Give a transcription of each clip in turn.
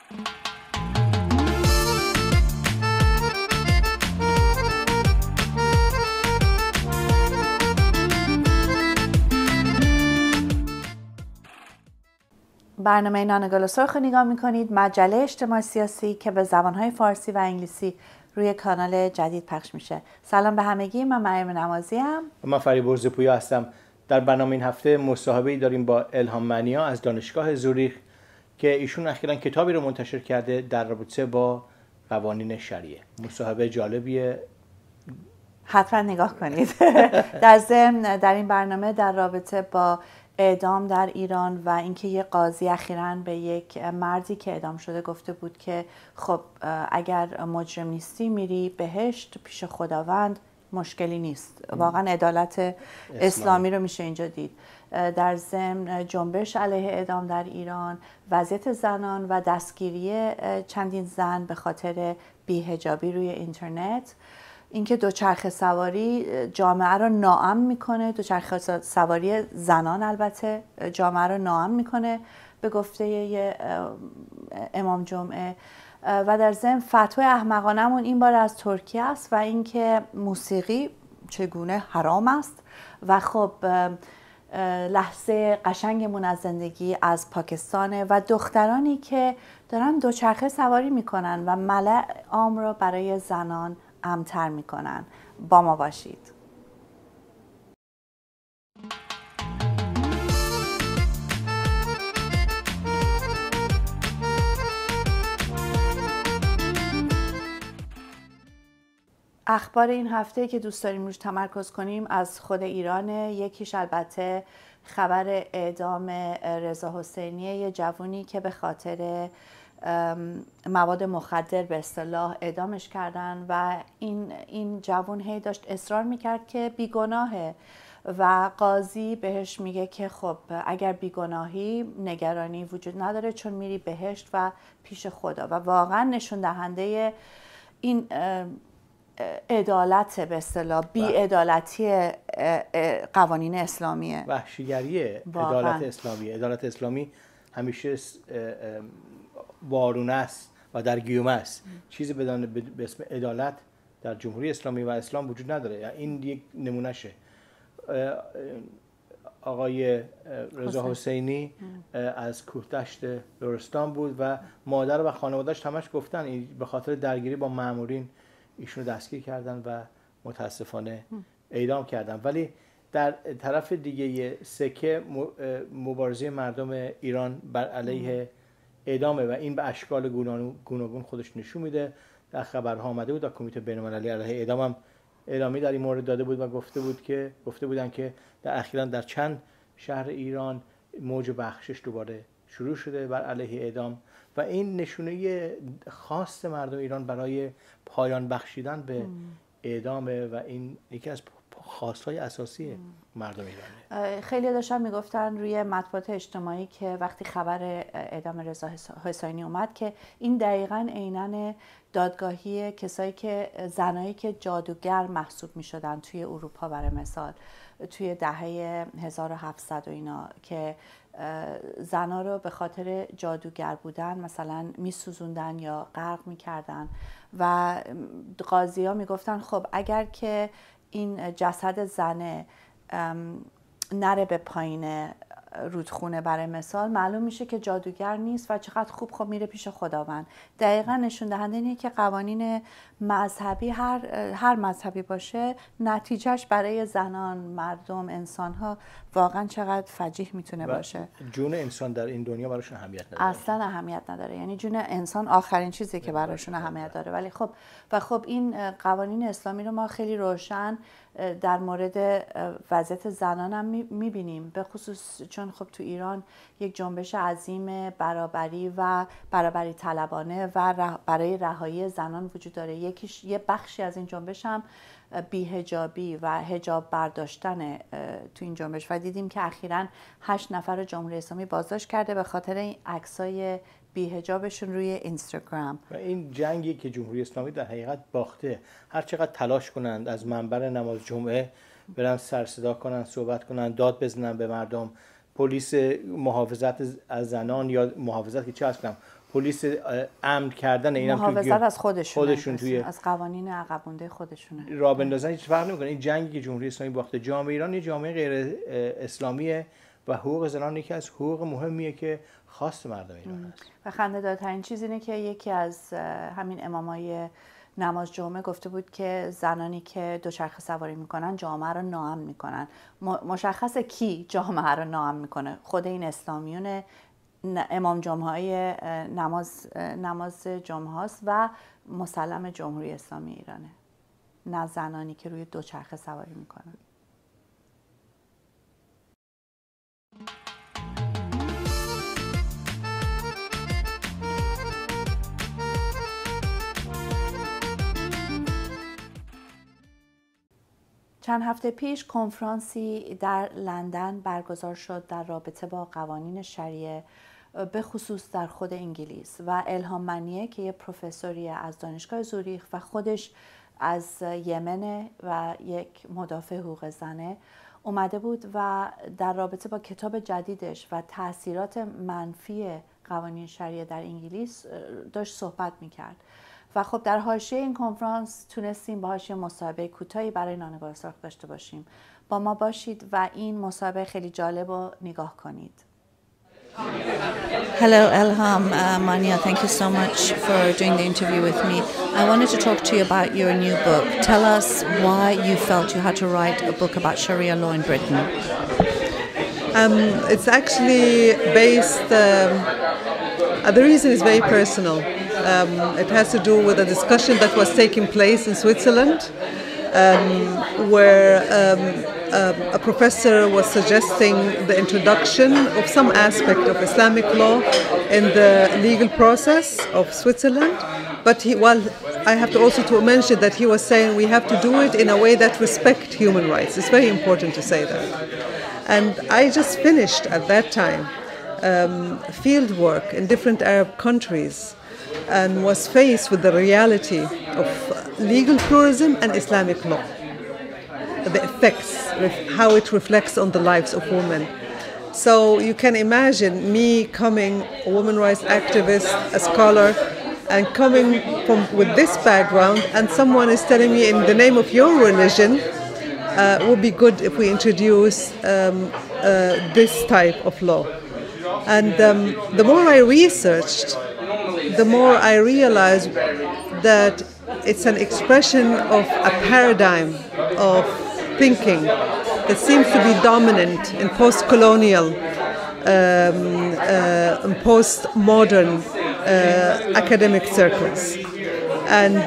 برنامه نان گل و سرخ رو نگاه میکنید، مجله اجتماعی سیاسی که به زبانهای فارسی و انگلیسی روی کانال جدید پخش میشه. سلام به همگی، من مریم نمازی ام. من فریبرز برزپویا هستم. در برنامه این هفته مصاحبه‌ای داریم با الهام منیا از دانشگاه زوریخ که ایشون اخیراً کتابی رو منتشر کرده در رابطه با قوانین شریعه. مصاحبه جالبیه، حتما نگاه کنید. در ضمن در این برنامه در رابطه با اعدام در ایران و اینکه یک قاضی اخیراً به یک مردی که اعدام شده گفته بود که خب اگر مجرم نیستی میری بهشت پیش خداوند، مشکلی نیست. واقعا عدالت اسلامی رو میشه اینجا دید. در ضمن جنبش علیه اعدام در ایران، وضعیت زنان و دستگیری چندین زن به خاطر بی‌حجابی روی اینترنت، اینکه دوچرخه سواری جامعه رو ناامن میکنه، دوچرخه سواری زنان البته جامعه رو ناامن میکنه به گفته امام جمعه، و در ضمن فتوای احمقانه‌مون این بار از ترکیه است و اینکه موسیقی چگونه حرام است و خب لحظه قشنگمون از زندگی از پاکستانه و دخترانی که دارن دوچرخه سواری میکنن و ملأ عام رو برای زنان امن‌تر میکنن. با ما باشید. اخبار این هفته که دوست داریم روش تمرکز کنیم از خود ایرانه. یکیش البته خبر اعدام رضا حسینی، یه جوونی که به خاطر مواد مخدر به اصطلاح اعدامش کردن و این جوون هی داشت اصرار میکرد که بیگناهه و قاضی بهش میگه که خب اگر بیگناهی نگرانی وجود نداره چون میری بهشت و پیش خدا. و واقعا نشون دهنده این عدالت به اصطلاح بی‌عدالتی قوانین اسلامیه، وحشیگری عدالت اسلامی. عدالت اسلامی همیشه وارونه است و در گیومه است. چیزی به اسم عدالت در جمهوری اسلامی و اسلام وجود نداره. این یک نمونهشه. آقای رضا حسینی از کوهدشت لرستان بود و مادر و خانواده‌اش همش گفتن به خاطر درگیری با مامورین ایشونو دستگیر کردن و متاسفانه اعدام کردن. ولی در طرف دیگه سکه مبارزه مردم ایران بر علیه اعدامه و این به اشکال گوناگون خودش نشون میده. در خبرها آمده بود، در کمیته بین‌المللی علیه اعدام هم اعلامی در این مورد داده بود و گفته بودن که در اخیراً در چند شهر ایران موج بخشش دوباره شروع شده بر علیه اعدام و این نشونه خاص مردم ایران برای پایان بخشیدن به اعدامه و این یکی از خواست‌های اساسی مردم ایرانه. خیلی داشتن میگفتن روی مطبوعات اجتماعی که وقتی خبر اعدام رضا حسینی اومد که این دقیقاً عیناً دادگاهی کسایی که زنایی که جادوگر محسوب میشدن توی اروپا، برای مثال توی دهه 1700 و اینا، که زنا رو به خاطر جادوگر بودن مثلا میسوزوندن یا غرق میکردن و قاضی ها میگفتن خب اگر که این جسد زنه نره به پایین رودخونه برای مثال، معلوم میشه که جادوگر نیست و چقدر خوب خب میره پیش خداوند. دقیقاً نشون دهنده اینه که قوانین مذهبی هر مذهبی باشه، نتیجهش برای زنان، مردم، انسان‌ها واقعاً چقدر فجیح میتونه باشه. جون انسان در این دنیا براشون اهمیت نداره. اصلاً اهمیت نداره. یعنی جون انسان آخرین چیزی که براشون اهمیت داره. ولی خب این قوانین اسلامی رو ما خیلی روشن در مورد وضعیت زنان هم میبینیم، به خصوص چون خب تو ایران یک جنبش عظیم برابری و برابری طلبانه و برای رهایی زنان وجود داره. یه بخشی از این جنبش هم بی‌حجابی و حجاب برداشتن تو این جنبش و دیدیم که اخیراً 8 نفر جمهوری اسلامی بازداشت کرده به خاطر این عکسای بی‌حجابشون روی اینستاگرام. و این جنگی که جمهوری اسلامی در حقیقت باخته، هر چقدر تلاش کنند از منبر نماز جمعه برن سر صدا کنن، صحبت کنن، داد بزنن به مردم، پلیس محافظت از زنان یا محافظت که چه هستم پلیس امن کردن اینا محافظت از خودشون توی از قوانین عقب مونده خودشونه راه بندازن هیچ فرق نمیکنه. این جنگی که جمهوری اسلامی باخته، جامعه ایران یه جامعه غیر اسلامیه و حقوق زنان یکی از حقوق مهمیه که خاص مردم ایران است. و خنده‌دارترین چیز اینه که یکی از همین امامای نماز جمعه گفته بود که زنانی که دوچرخه سواری میکنن جامعه رو ناامن میکنن. مشخصه کی جامعه رو ناامن میکنه؟ خود این اسلامیون امام جمعه های نماز جمعه هاست و مسلم جمهوری اسلامی ایرانه، نه زنانی که روی دوچرخه سواری میکنن. چند هفته پیش کنفرانسی در لندن برگزار شد در رابطه با قوانین شریعه به خصوص در خود انگلیس و الهام منیه که یه پروفسوری از دانشگاه زوریخ و خودش از یمن و یک مدافع حقوق زنه اومده بود و در رابطه با کتاب جدیدش و تأثیرات منفی قوانین شریعه در انگلیس داشت صحبت میکرد. و خب در حاشیه این کنفرانس تونستیم باهاش یه مصاحبه کوتاهی برای نانگاه سرخ داشته باشیم. با ما باشید و این مصاحبه خیلی جالب رو نگاه کنید. Hello Elham, Mania, thank you so much for doing the interview with me. I wanted to talk to you about your new book. Tell us why you felt you had to write a book about Sharia law in Britain. It's actually based, the reason is very personal. It has to do with a discussion that was taking place in Switzerland where a professor was suggesting the introduction of some aspect of Islamic law in the legal process of Switzerland. But I have to also mention that he was saying we have to do it in a way that respects human rights. It's very important to say that. And I just finished at that time field work in different Arab countries and was faced with the reality of legal pluralism and Islamic law, the effects, how it reflects on the lives of women. So you can imagine me coming, a women's rights activist, a scholar, and coming with this background, and someone is telling me in the name of your religion, it would be good if we introduce this type of law. And the more I researched, the more I realized that it's an expression of a paradigm of thinking that seems to be dominant in post-colonial, post-modern academic circles. And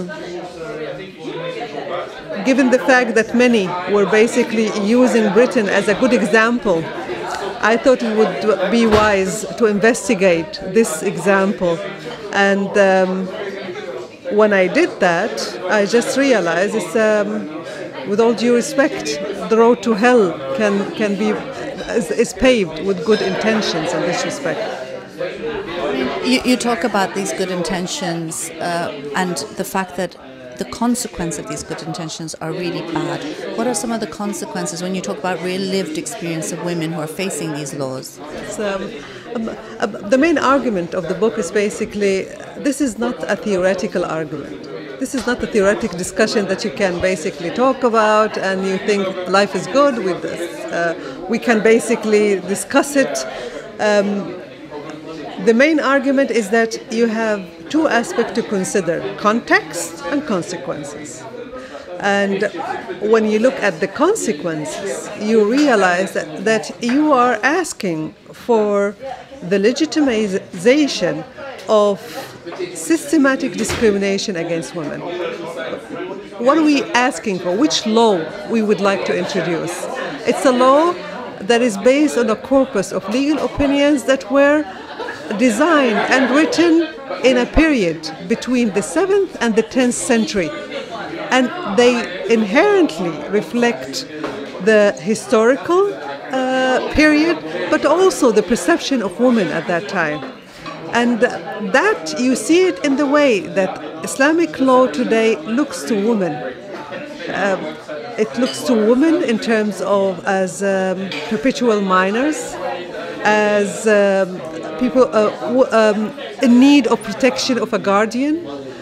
given the fact that many were basically using Britain as a good example, I thought it would be wise to investigate this example. And when I did that, I just realized it's, with all due respect, the road to hell can be is paved with good intentions in this respect. You talk about these good intentions and the fact that the consequence of these good intentions are really bad. What are some of the consequences when you talk about real lived experience of women who are facing these laws? The main argument of the book is basically, this is not a theoretical argument. This is not a theoretical discussion that you can basically talk about and you think life is good with this. We can basically discuss it. The main argument is that you have two aspects to consider, context and consequences. And when you look at the consequences, you realize that you are asking for the legitimization of systematic discrimination against women. What are we asking for? Which law we would like to introduce? It's a law that is based on a corpus of legal opinions that were designed and written in a period between the 7th and the 10th century. And they inherently reflect the historical period, but also the perception of women at that time. And that you see it in the way that Islamic law today looks to women. It looks to women in terms of as perpetual minors, as people in need of protection of a guardian.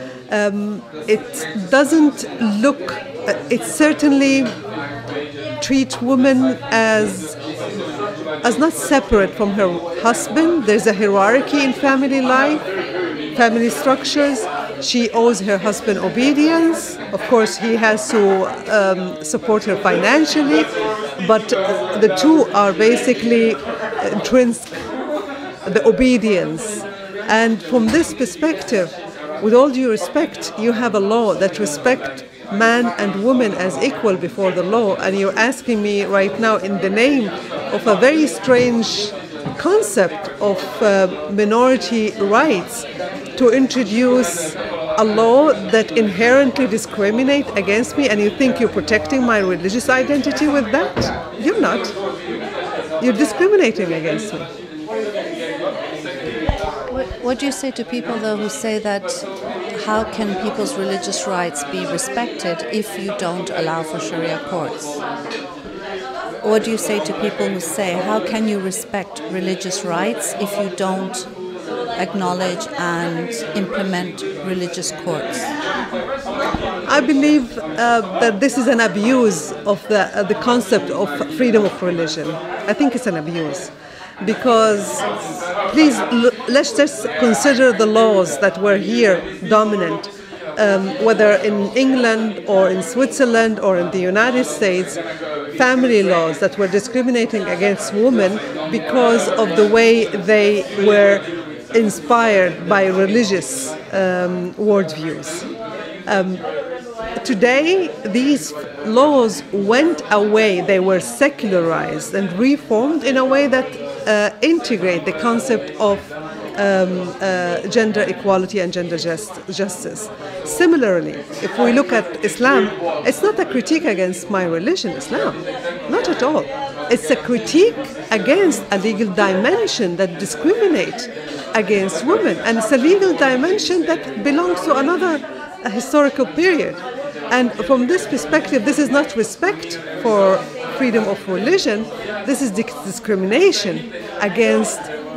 It doesn't look, it certainly treats women as not separate from her husband. There's a hierarchy in family life, family structures. She owes her husband obedience. Of course, he has to support her financially, but the two are basically intrinsic, the obedience. And from this perspective, with all due respect, you have a law that respects man and woman as equal before the law, and you're asking me right now in the name of a very strange concept of minority rights to introduce a law that inherently discriminates against me, and you think you're protecting my religious identity with that? You're not. You're discriminating against me. What do you say to people, though, who say that how can people's religious rights be respected if you don't allow for Sharia courts? What do you say to people who say, how can you respect religious rights if you don't acknowledge and implement religious courts? I believe that this is an abuse of the concept of freedom of religion. I think it's an abuse. Because, please, let's just consider the laws that were here dominant, whether in England or in Switzerland or in the United States, family laws that were discriminating against women because of the way they were inspired by religious worldviews. Today, these laws went away. They were secularized and reformed in a way that integrate the concept of gender equality and gender justice. Similarly, if we look at Islam, it's not a critique against my religion, Islam. Not at all. It's a critique against a legal dimension that discriminates against women. And it's a legal dimension that belongs to another historical period. And from this perspective, this is not respect for freedom of religion. This is discrimination against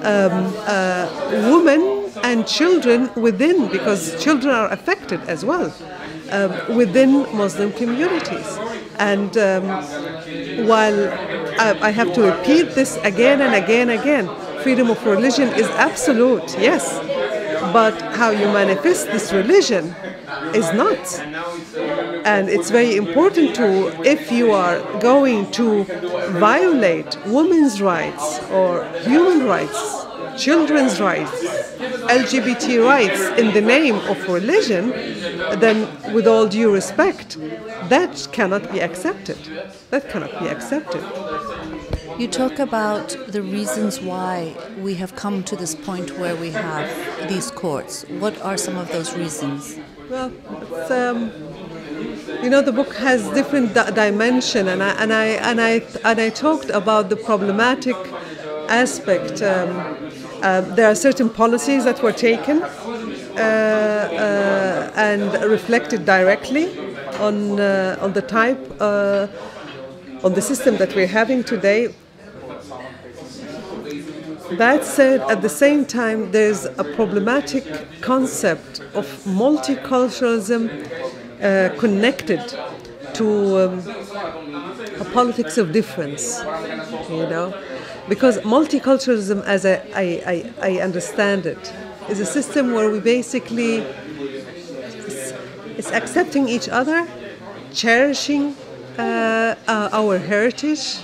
women and children within, because children are affected as well, within Muslim communities. And while I have to repeat this again and again and again, freedom of religion is absolute, yes, but how you manifest this religion is not. And it's very important to, if you are going to violate women's rights or human rights, children's rights, LGBT rights in the name of religion, then with all due respect, that cannot be accepted. That cannot be accepted. You talk about the reasons why we have come to this point where we have these courts. What are some of those reasons? Well, the book has different dimension, and I talked about the problematic aspect. There are certain policies that were taken and reflected directly on the type, on the system that we're having today. That said, at the same time, there's a problematic concept of multiculturalism connected to a politics of difference, because multiculturalism, as I understand it, is a system where we basically it's accepting each other, cherishing our heritage,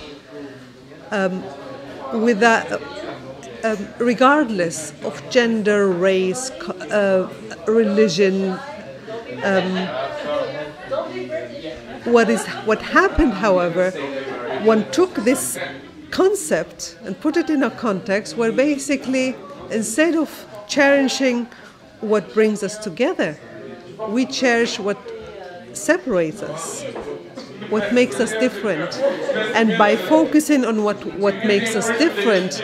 regardless of gender, race, religion. What happened, however, one took this concept and put it in a context where basically, instead of cherishing what brings us together, we cherish what separates us, what makes us different. And by focusing on what makes us different,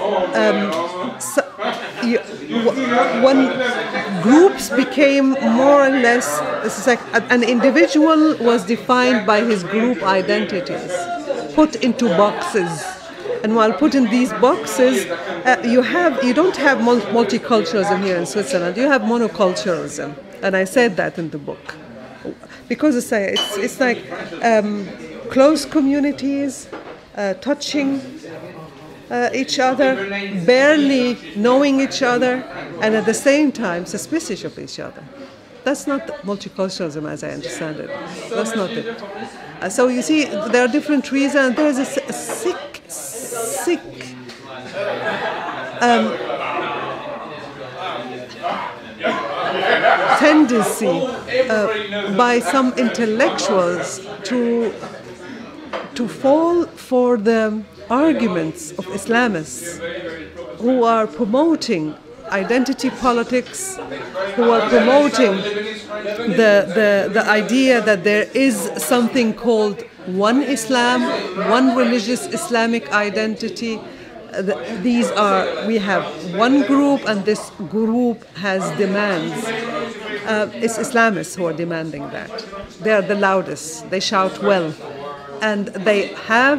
groups became more or less, this is like an individual was defined by his group identities, put into boxes, And while put in these boxes, you don't have multiculturalism here in Switzerland. You have monoculturalism, and I said that in the book, because it's like close communities, touching each other, barely knowing each other, and at the same time suspicious of each other. That's not multiculturalism as I understand it. That's not it. So you see, there are different reasons. There's a sick tendency by some intellectuals to fall for the arguments of Islamists who are promoting identity politics, who are promoting the idea that there is something called one Islam, one religious Islamic identity. We have one group, and this group has demands. It's Islamists who are demanding that. They are the loudest. They shout well, and they have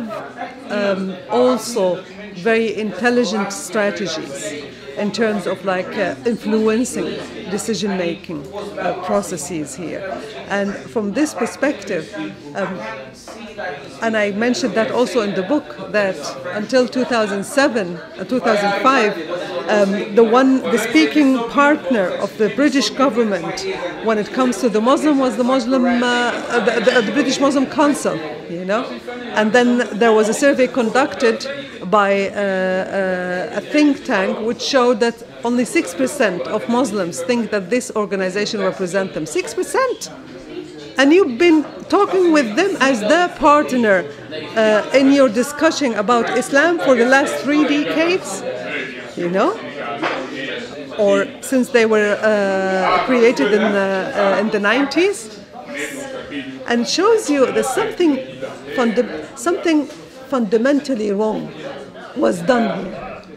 also very intelligent strategies in terms of influencing decision-making processes here. And from this perspective, and I mentioned that also in the book, that until 2007, 2005, the speaking partner of the British government when it comes to the Muslim was the British Muslim Council, you know. And then there was a survey conducted by a think tank which showed that only 6% of Muslims think that this organization represents them. 6%! And you've been talking with them as their partner in your discussion about Islam for the last 3 decades, you know? Or since they were created in the 90s. And it shows you that something fundamentally wrong was done here.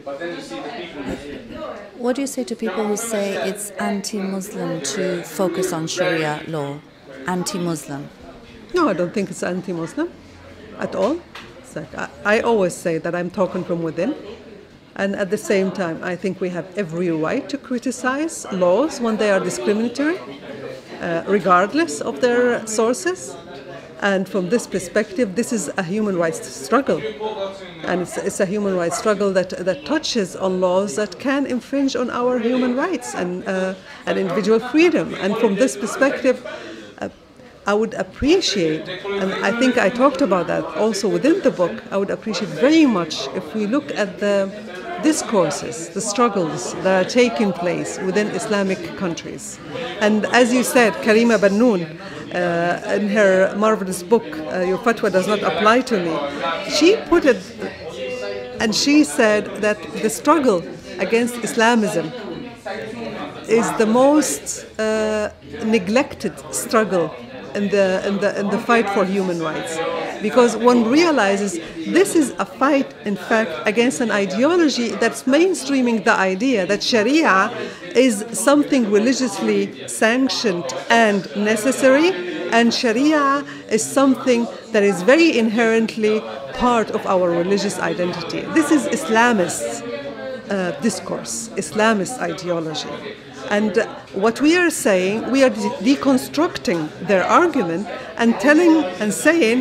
What do you say to people who say it's anti-Muslim to focus on Sharia law? Anti-Muslim? No, I don't think it's anti-Muslim at all. It's like I always say that I'm talking from within. And at the same time, I think we have every right to criticize laws when they are discriminatory, regardless of their sources. And from this perspective, this is a human rights struggle. And it's a human rights struggle that touches on laws that can infringe on our human rights and individual freedom. And from this perspective, I would appreciate, and I think I talked about that also within the book, I would appreciate very much if we look at the discourses, the struggles that are taking place within Islamic countries. And as you said, Karima Bannoun, in her marvelous book, Your Fatwa Does Not Apply to Me, she put it, and she said that the struggle against Islamism is the most neglected struggle in the fight for human rights, because one realizes this is a fight, in fact, against an ideology that's mainstreaming the idea that Sharia is something religiously sanctioned and necessary, and Sharia is something that is very inherently part of our religious identity. This is Islamist discourse, Islamist ideology. And what we are saying, we are deconstructing their argument and telling and saying,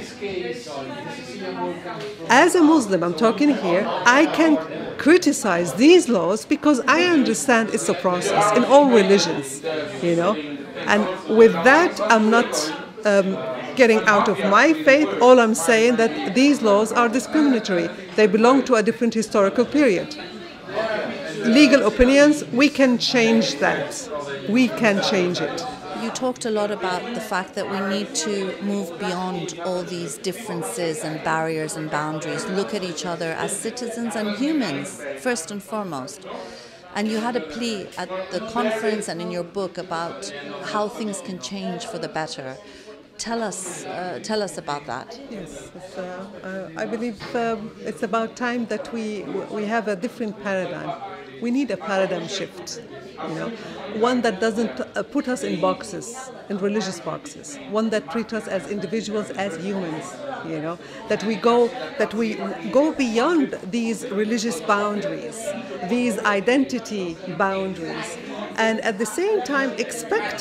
as a Muslim, I'm talking here, I can criticize these laws because I understand it's a process in all religions, you know. And with that, I'm not getting out of my faith. All I'm saying that these laws are discriminatory. They belong to a different historical period. Legal opinions, we can change that. We can change it. You talked a lot about the fact that we need to move beyond all these differences and barriers and boundaries, look at each other as citizens and humans, first and foremost. And you had a plea at the conference and in your book about how things can change for the better. Tell us about that. Yes, I believe it's about time that we have a different paradigm We need a paradigm shift, you know, one that doesn't put us in boxes, in religious boxes, one that treats us as individuals, as humans, you know, that we go beyond these religious boundaries, these identity boundaries, and at the same time expect.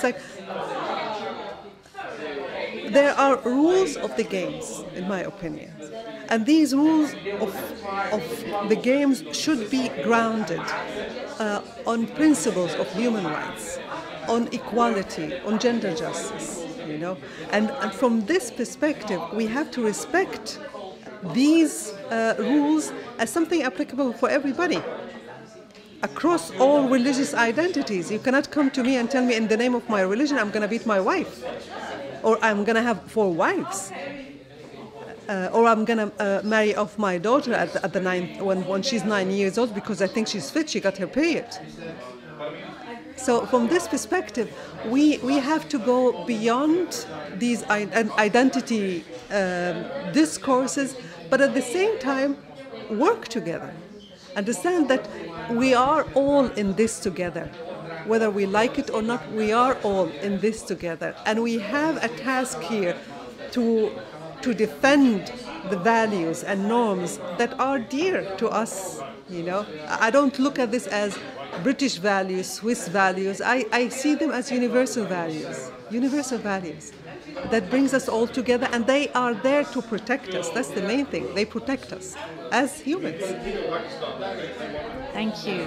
There are rules of the games, in my opinion, and these rules of the games should be grounded on principles of human rights, on equality, on gender justice, you know, and from this perspective, we have to respect these rules as something applicable for everybody, across all religious identities. You cannot come to me and tell me, in the name of my religion, I'm going to beat my wife, or I'm going to have 4 wives, or I'm going to marry off my daughter at the 9th, when she's 9 years old, because I think she's fit, she got her period. So from this perspective, we have to go beyond these identity discourses, but at the same time work together. Understand that we are all in this together. Whether we like it or not, we are all in this together. And we have a task here to defend the values and norms that are dear to us, you know. I don't look at this as British values, Swiss values. I see them as universal values that brings us all together, and they are there to protect us. That's the main thing. They protect us as humans. Thank you.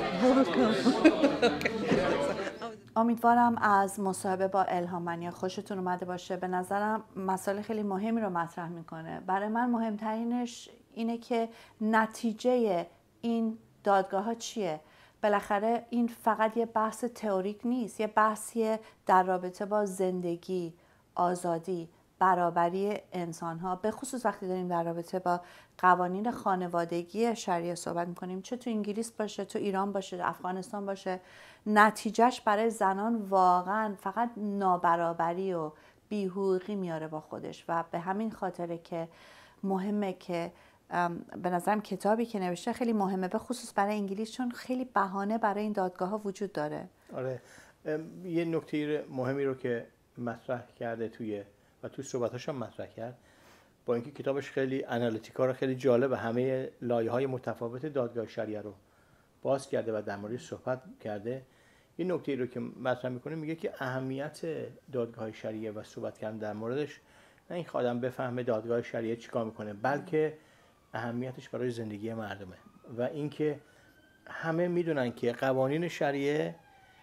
امیدوارم از مصاحبه با الهام منیا خوشتون اومده باشه. به نظرم مسائل خیلی مهمی رو مطرح میکنه. برای من مهمترینش اینه که نتیجه این دادگاه ها چیه. بالاخره این فقط یه بحث تئوریک نیست، یه بحثیه در رابطه با زندگی، آزادی، برابری انسان ها، به خصوص وقتی داریم در رابطه با قوانین خانوادگی شریعه صحبت میکنیم، چه تو انگلیس باشه، تو ایران باشه، افغانستان باشه. نتیجهش برای زنان واقعا فقط نابرابری و بی‌حقوقی میاره با خودش، و به همین خاطره که مهمه که به نظرم کتابی که نوشته خیلی مهمه، به خصوص برای انگلیس، چون خیلی بهانه برای این دادگاه ها وجود داره. آره، یه نکته مهمی رو که مطرح کرده تو صحبتاش هم مطرح کرد، با اینکه کتابش خیلی آنالیتیکا رو خیلی جالب، همه لایه‌های متفاوت دادگاه شریعه رو باز کرده و در موردش صحبت کرده. یه نکته رو که مطرح میکنه، میگه که اهمیت دادگاه شریعه و صحبت کردن در موردش، نه اینکه آدم بفهمه دادگاه شریعه چیکار میکنه، بلکه اهمیتش برای زندگی مردمه و اینکه همه میدونن که قوانین شریعه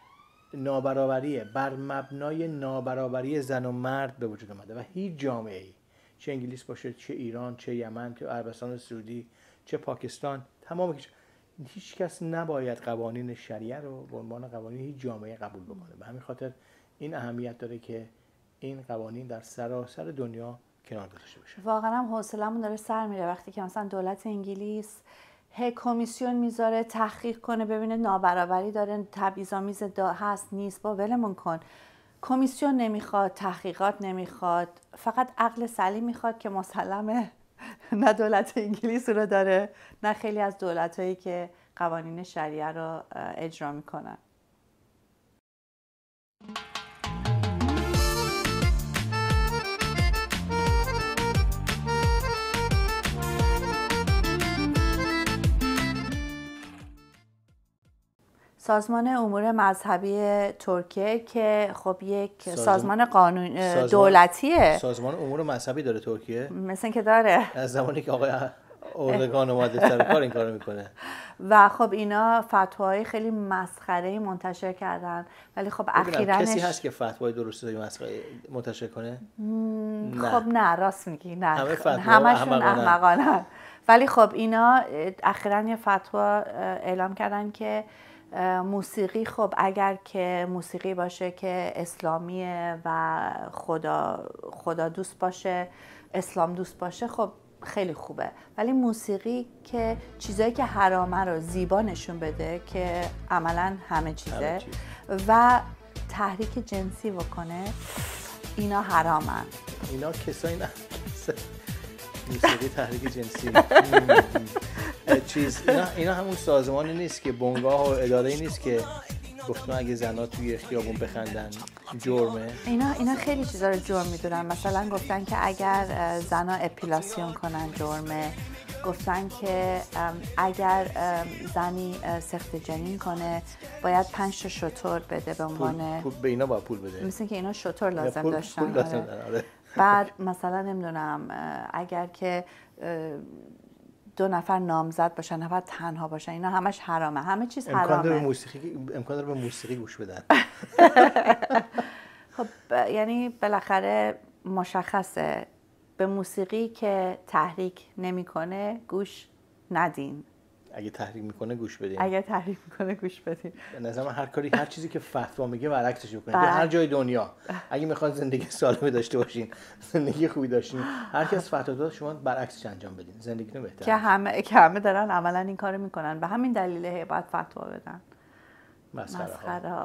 نابرابریه، بر مبنای نابرابری زن و مرد به وجود اومده و هیچ جامعه‌ای، چه انگلیس باشه، چه ایران، چه یمن، چه عربستان سعودی، چه پاکستان، تمام هیچ کس نباید قوانین شریعه رو به عنوان قوانین هیچ جامعه قبول بکنه. به همین خاطر این اهمیت داره که این قوانین در سراسر دنیا کنار گذاشته بشه. واقعا هم حوصله‌مون داره سر میره وقتی که مثلا دولت انگلیس کمیسیون میذاره تحقیق کنه ببینه نابرابری داره، تبعیض‌آمیز هست نیست، با ولمون کن. کمیسیون نمیخواد، تحقیقات نمیخواد، فقط عقل سلیم میخواد که مسلمه نه دولت انگلیس رو داره، نه خیلی از دولت‌هایی که قوانین شریعه رو اجرا میکنن. سازمان امور مذهبی ترکیه که خب یک سازمان قانون دولتیه. سازمان امور مذهبی داره ترکیه؟ مثل که داره. از زمانی که آقای اردوغان اومده سر کار این کارو میکنه. و خب اینا فتواهای خیلی مسخره‌ای منتشر کردن، ولی خب اخیراً کسی هست که فتوای درستی منتشر کنه؟ خب نه، راست میگی، نه همشون احمقانه. ولی خب اینا اخیراً یه فتوا اعلام کردن که موسیقی، خب اگر که موسیقی باشه که اسلامیه و خدا دوست باشه، اسلام دوست باشه، خب خیلی خوبه، ولی موسیقی که چیزایی که حرامه رو زیبا نشون بده که عملاً همه چیزه و تحریک جنسی بکنه، اینا حرامن. اینا کسایی نه موسیقی تحریک جنسی. چیز اینا همون سازمانی نیست که بنگاه و اداره‌ای نیست که گفتم اگه زنا توی خیابون بخندن جرمه. اینا خیلی چیزا رو جرم میدونن. مثلا گفتن که اگر زنا اپیلاسیون کنن جرمه. گفتن که اگر زنی سخت جنین کنه باید 5 تا شتر بده به عنوان به اینا باید پول بده. مثل که اینا شتر لازم داشتن. پول لازم دارن. بعد مثلا نمیدونم اگر که 2 نفر نامزد باشن، نفر تنها باشن، اینا همش حرامه. همه چیز حرامه. امکان داره به موسیقی گوش بدن. خب یعنی بالاخره مشخصه به موسیقی که تحریک نمیکنه گوش ندین. اگه تحریک میکنه گوش بدین. به نظر من هر چیزی که فتوا میگه برعکسش بکنید. هر جای دنیا اگه میخواد زندگی سالمی داشته باشین، زندگی خوبی داشتین، هر کس فتوا داد شما برعکسش انجام بدین. زندگی بهتره. که همه دارن عملا این کارو میکنن. به همین دلیله باید فتوا بدن. مسخره.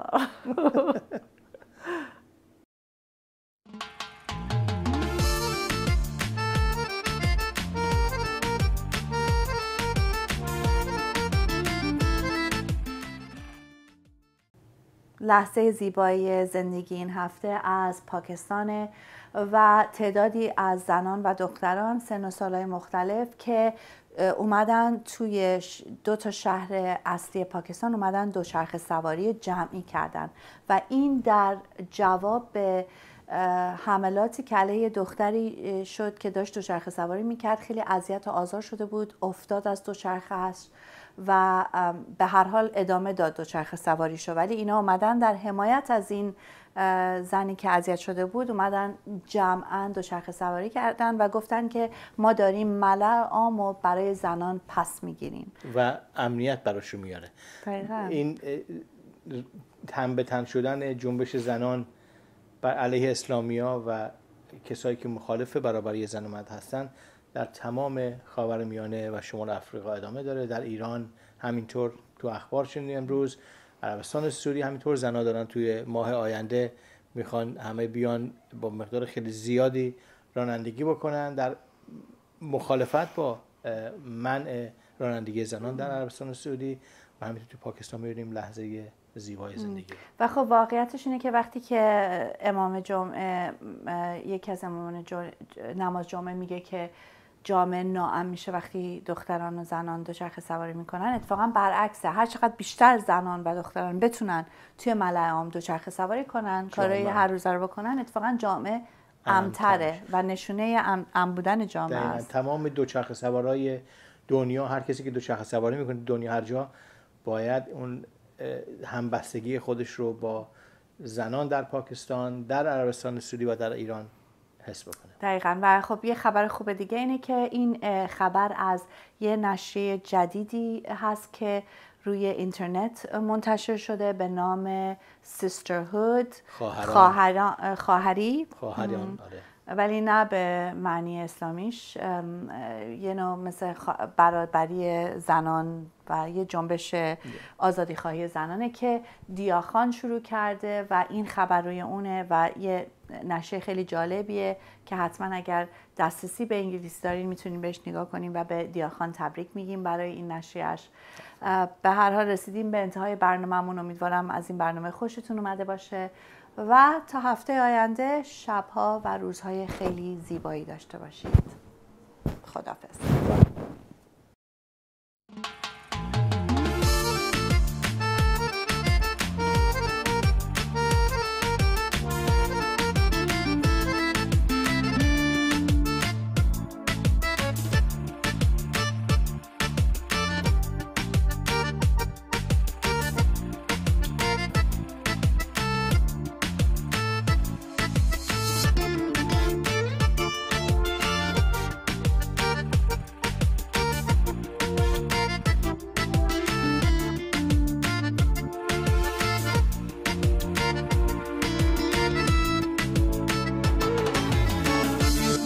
لحظه زیبایی زندگی این هفته از پاکستان و تعدادی از زنان و دختران سن و سالهای مختلف که اومدن توی 2 تا شهر اصلی پاکستان اومدن دوچرخه سواری جمعی کردن و این در جواب به حملاتی که علیه دختری شد که داشت دوچرخه سواری میکرد. خیلی اذیت و آزار شده بود، افتاد از دوچرخه‌اش و به هر حال ادامه داد دوچرخه سواریشو. ولی اینا اومدن در حمایت از این زنی که اذیت شده بود، اومدن جمعاً دوچرخه سواری کردن و گفتن که ما داریم ملأ عامو برای زنان پس میگیریم و امنیت براشون میاره. این تن به تن شدن جنبش زنان بر علیه اسلامیا و کسایی که مخالف برابری زن و مرد هستن در تمام خاورمیانه و شمال آفریقا ادامه داره. در ایران همینطور، تو اخبار شنیدیم امروز. عربستان سعودی همینطور زنا دارن توی ماه آینده میخوان همه بیان با مقدار خیلی زیادی رانندگی بکنن در مخالفت با منع رانندگی زنان در عربستان سعودی. و همینطور تو پاکستان می‌بینیم لحظه زیبای زندگی. و خب واقعیتش اینه که وقتی که امام جمعه یکی از امامان نماز جمعه میگه که جامعه ناامن میشه وقتی دختران و زنان دوچرخه سواری میکنن، اتفاقا برعکسه. هر چقدر بیشتر زنان و دختران بتونن توی ملأ عام دوچرخه سواری کنن، کارهای هر روزه رو بکنن، اتفاقا جامعه امن‌تره و نشونه امن بودن جامعه است. تمام دوچرخه سوارای دنیا، هر کسی که دوچرخه سواری میکنه دنیا هر جا، باید اون همبستگی خودش رو با زنان در پاکستان، در عربستان سعودی و در ایران حس بکنه. دقیقاً. و خب یه خبر خوب دیگه اینه که این خبر از یه نشریه جدیدی هست که روی اینترنت منتشر شده به نام Sisterhood، خواهری. ولی نه به معنی اسلامیش، یه نوع مثل برابری زنان و یه جنبش آزادی خواهی زنانه که دیاخان شروع کرده و این خبر روی اونه و یه نشریه خیلی جالبیه که حتما اگر دسترسی به انگلیسی دارین میتونین بهش نگاه کنین و به دیاخان تبریک میگیم برای این نشریه‌اش. به هر حال رسیدیم به انتهای برنامه‌مون. امیدوارم از این برنامه خوشتون اومده باشه و تا هفته آینده شب‌ها و روزهای خیلی زیبایی داشته باشید. خداحافظ.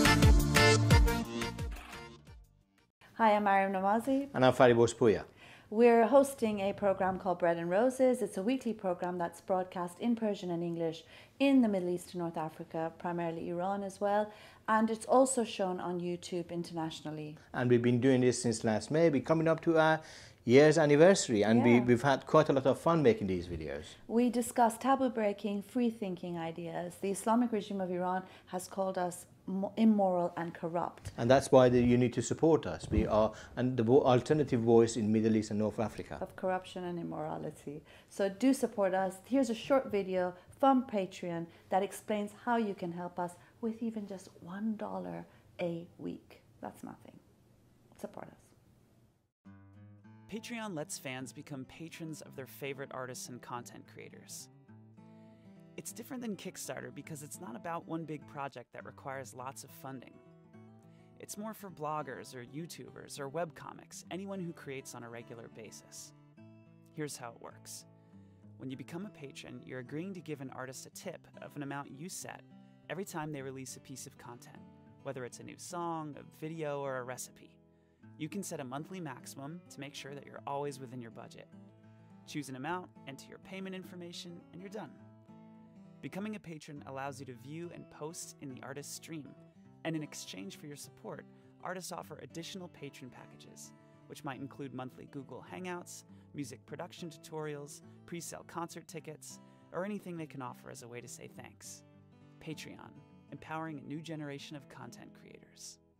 Hi, I'm Mariam Namazi. And I'm Fariborz Puya. We're hosting a program called Bread and Roses. It's a weekly program that's broadcast in Persian and English in the Middle East and North Africa, primarily Iran as well. And it's also shown on YouTube internationally. And we've been doing this since last May. We're coming up to our year's anniversary, and we've had quite a lot of fun making these videos. We discuss taboo-breaking, free-thinking ideas. The Islamic regime of Iran has called us immoral and corrupt. And that's why you need to support us. We are the alternative voice in Middle East and North Africa. Of corruption and immorality. So do support us. Here's a short video from Patreon that explains how you can help us with even just $1 a week. That's nothing. Support us. Patreon lets fans become patrons of their favorite artists and content creators. It's different than Kickstarter because it's not about one big project that requires lots of funding. It's more for bloggers or YouTubers or webcomics, anyone who creates on a regular basis. Here's how it works. When you become a patron, you're agreeing to give an artist a tip of an amount you set every time they release a piece of content, whether it's a new song, a video, or a recipe. You can set a monthly maximum to make sure that you're always within your budget. Choose an amount, enter your payment information, and you're done. Becoming a patron allows you to view and post in the artist's stream, and in exchange for your support, artists offer additional patron packages, which might include monthly Google Hangouts, music production tutorials, pre-sale concert tickets, or anything they can offer as a way to say thanks. Patreon, empowering a new generation of content creators.